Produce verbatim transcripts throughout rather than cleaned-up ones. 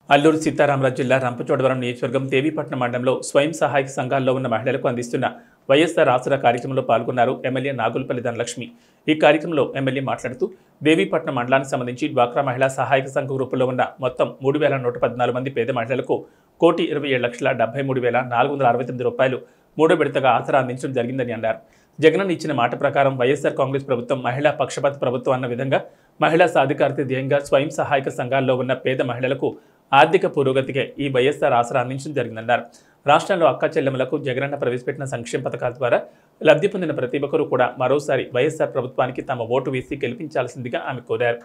అల్లూరు సీతారామరాజు జిల్లా రంపచోడవరం నియోజకవర్గం దేవీపట్నం మండలంలో స్వయం సహాయక సంఘాల్లో ఉన్న మహిళలకు అందిస్తున్న వైఎస్ఆర్ ఆసరా కార్యక్రమంలో పాల్గొన్నారు ఎమ్మెల్యే నాగులపల్లి ధనలక్ష్మి। ఈ కార్యక్రమంలో ఎమ్మెల్యే మాట్లాడుతూ దేవీపట్నం మండలానికి సంబంధించి డ్వాక్రా మహిళా సహాయక సంఘ గ్రూపులో ఉన్న మొత్తం మూడు వేల నూట పద్నాలుగు మంది పేద మహిళలకు కోటి ఇరవై ఏడు లక్షల డెబ్బై మూడు వేల నాలుగు వందల అరవై తొమ్మిది రూపాయలు మూడో విడతగా ఆసరా అందించడం జరిగిందని అన్నారు। జగనన్న ఇచ్చిన మాట ప్రకారం వైఎస్ఆర్ కాంగ్రెస్ ప్రభుత్వం మహిళా పక్షపాత ప్రభుత్వం అన్న విధంగా మహిళా సాధికారత ధ్యేయంగా స్వయం సహాయక సంఘాల్లో ఉన్న పేద మహిళలకు ఆర్థిక పురోగతికి ఈ వైఎస్ఆర్ ఆసరా అందించడం జరిగిందన్నారు। రాష్ట్రంలో అక్క చెల్లెమ్మలకు జగనన్న ప్రవేశపెట్టిన సంక్షేమ పథకాల ద్వారా లబ్ధి పొందిన ప్రతి ఒక్కరూ కూడా మరోసారి వైఎస్ఆర్ ప్రభుత్వానికి తమ ఓటు వేసి గెలిపించాల్సిందిగా ఆమె కోరారు।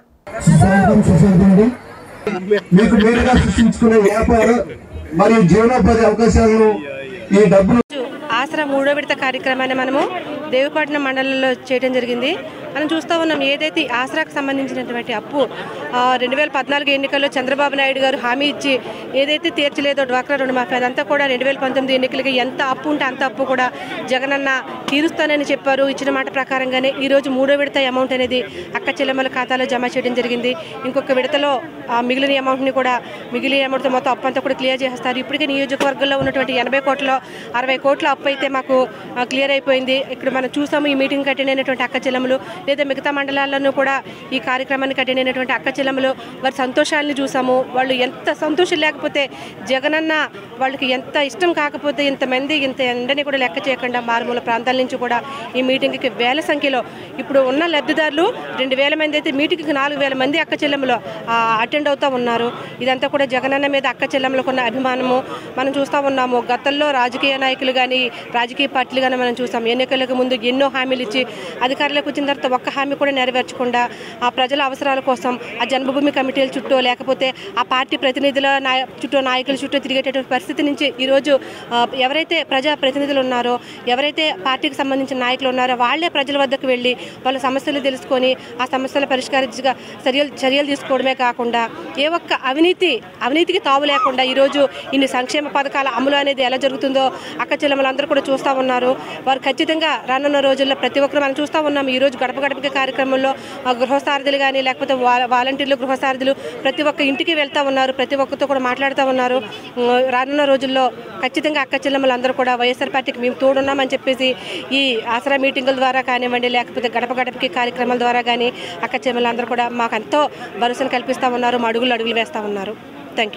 ఆసరా మూడో విడత కార్యక్రమాన్ని మనము దేవీపట్నం మండలంలో చేయడం జరిగింది। మనం చూస్తూ ఉన్నాం, ఏదైతే ఆసరాకు సంబంధించినటువంటి అప్పు రెండు వేల పద్నాలుగు ఎన్నికల్లో చంద్రబాబు నాయుడు గారు హామీ ఇచ్చి ఏదైతే తీర్చలేదో డ్వాక్రా రుణమాఫీ అదంతా కూడా రెండు వేల పంతొమ్మిది ఎన్నికలకి ఎంత అప్పు ఉంటే అంత అప్పు కూడా జగనన్న తీరుస్తానని చెప్పారు। ఇచ్చిన మాట ప్రకారంగానే ఈరోజు మూడో విడత అమౌంట్ అనేది అక్క చెల్లెమ్మల ఖాతాలో జమ చేయడం జరిగింది। ఇంకొక విడతలో మిగిలిన అమౌంట్ని కూడా మిగిలిన అమౌంట్తో మొత్తం అప్పు అంతా కూడా క్లియర్ చేస్తారు। ఇప్పటికే నియోజకవర్గంలో ఉన్నటువంటి ఎనభై కోట్ల అరవై కోట్ల అప్పు అయితే మాకు క్లియర్ అయిపోయింది। ఇక్కడ మనం చూసాము, ఈ మీటింగ్ అటెండ్ అయినటువంటి అక్క చెల్లెమ్మలు లేదా మిగతా మండలాల్లోనూ కూడా ఈ కార్యక్రమానికి అటెండ్ అయినటువంటి అక్క చెల్లెమ్మలు వారి సంతోషాలను చూసాము। వాళ్ళు ఎంత సంతోషం లేకపోతే జగనన్న వాళ్ళకి ఎంత ఇష్టం కాకపోతే ఇంతమంది ఇంత ఎండని కూడా లెక్క చేయకుండా మారుమూల ప్రాంతాల నుంచి కూడా ఈ మీటింగ్కి వేల సంఖ్యలో ఇప్పుడు ఉన్న లబ్ధిదారులు రెండు వేల మంది అయితే మీటింగ్కి నాలుగు వేల మంది అక్క చెల్లెమ్మలు అటెండ్ అవుతూ ఉన్నారు। ఇదంతా కూడా జగనన్న మీద అక్క చెల్లెమ్మలకు ఉన్న అభిమానము మనం చూస్తూ ఉన్నాము। గతంలో రాజకీయ నాయకులు కానీ రాజకీయ పార్టీలు కానీ మనం చూసాం, ఎన్నికలకు ముందు ఎన్నో హామీలు ఇచ్చి అధికారులకు వచ్చిన తర్వాత ఒక్క హామీ కూడా నెరవేర్చకుండా ఆ ప్రజల అవసరాల కోసం ఆ జన్మభూమి కమిటీల చుట్టూ లేకపోతే ఆ పార్టీ ప్రతినిధుల చుట్టూ నాయకుల చుట్టూ తిరిగేటటువంటి పరిస్థితి నుంచి ఈరోజు ఎవరైతే ప్రజా ప్రతినిధులు ఉన్నారో, ఎవరైతే పార్టీకి సంబంధించిన నాయకులు ఉన్నారో వాళ్ళే ప్రజల వద్దకు వెళ్ళి వాళ్ళ సమస్యలు తెలుసుకొని ఆ సమస్యల పరిష్కరించగా చర్యలు చర్యలు తీసుకోవడమే కాకుండా ఏ ఒక్క అవినీతి అవినీతికి తావు లేకుండా ఈరోజు ఇన్ని సంక్షేమ పథకాల అమలు అనేది ఎలా జరుగుతుందో అక్క చెల్లెమ్మలందరూ కూడా చూస్తూ ఉన్నారు। వారు ఖచ్చితంగా రానున్న రోజుల్లో ప్రతి ఒక్కరు మనం చూస్తూ ఉన్నాం। ఈరోజు గడప గడపకి కార్యక్రమంలో గృహసారథులు కానీ లేకపోతే వాలంటీర్లు గృహసారథులు ప్రతి ఒక్క ఇంటికి వెళ్తూ ఉన్నారు, ప్రతి ఒక్కరితో కూడా మాట్లాడుతూ ఉన్నారు। రానున్న రోజుల్లో ఖచ్చితంగా అక్క చెల్లెమ్మలందరూ కూడా వైఎస్ఆర్ పార్టీకి మేము తోడున్నామని చెప్పేసి ఈ ఆసరా మీటింగుల ద్వారా కానివ్వండి లేకపోతే గడప గడపకి కార్యక్రమాల ద్వారా కానీ అక్క చెల్లెమ్మలందరూ కూడా మాకు ఎంతో భరోసాను కల్పిస్తూ ఉన్నారు, మా అడుగులు అడుగులు వేస్తూ ఉన్నారు।